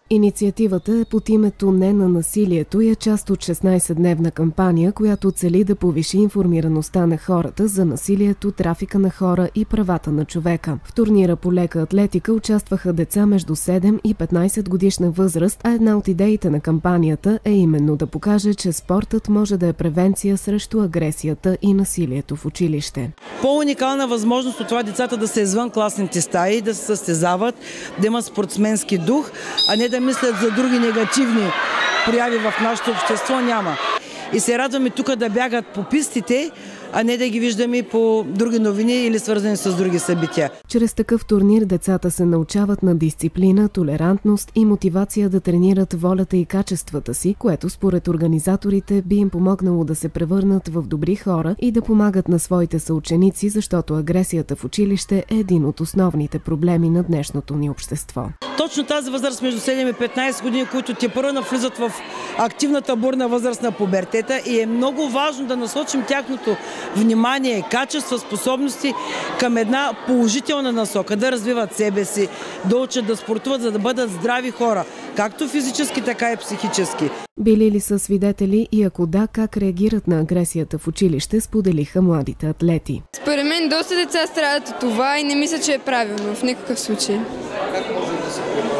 Инициативата е под името "Не на насилието" и е част от 16-дневна кампания, която цели да повиши информираността на хората за насилието, трафика на хора и правата на човека. В турнира по лека атлетика участваха деца между 7 и 15 годишна възраст, а една от идеите на кампанията е именно да покаже, че спортът може да е превенция срещу агресията и насилието в училище. По-уникална възможност от това децата да са извън класните стаи, да се състезават, да имат спортсменски дух, а не да мислят за други негативни прояви в нашето общество, няма. И се радваме тук да бягат по пистите, а не да ги виждаме по други новини или свързани с други събития. Чрез такъв турнир децата се научават на дисциплина, толерантност и мотивация да тренират волята и качествата си, което според организаторите би им помогнало да се превърнат в добри хора и да помагат на своите съученици, защото агресията в училище е един от основните проблеми на днешното ни общество. Точно тази възраст между 7 и 15 години, които тепърва навлизат в активната бурна възраст на пубертета, и е много важно да насочим тяхното внимание, качества, способности към една положителна насока, да развиват себе си, да учат да спортуват, за да бъдат здрави хора, както физически, така и психически. Били ли са свидетели и ако да, как реагират на агресията в училище, споделиха младите атлети. Според мен доста деца страдат от това и не мисля, че е правилно в никакъв случай. Как може да се промени?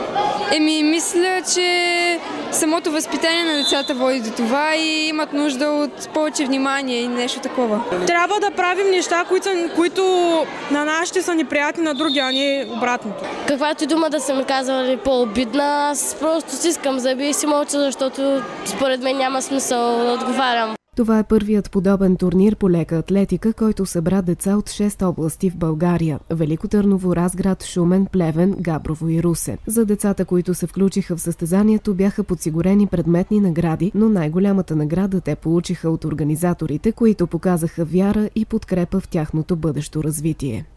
Мисля, че самото възпитание на децата води до това и имат нужда от повече внимание и нещо такова. Трябва да правим неща, които на нас ще са неприятни, на други, а не обратното. Каквато и дума да са ми казвали по-обидна, аз просто си искам зъби и си мълча, защото според мен няма смисъл да отговарям. Това е първият подобен турнир по лека атлетика, който събра деца от 6 области в България – Велико Търново, Разград, Шумен, Плевен, Габрово и Русе. За децата, които се включиха в състезанието, бяха подсигурени предметни награди, но най-голямата награда те получиха от организаторите, които показаха вяра и подкрепа в тяхното бъдещо развитие.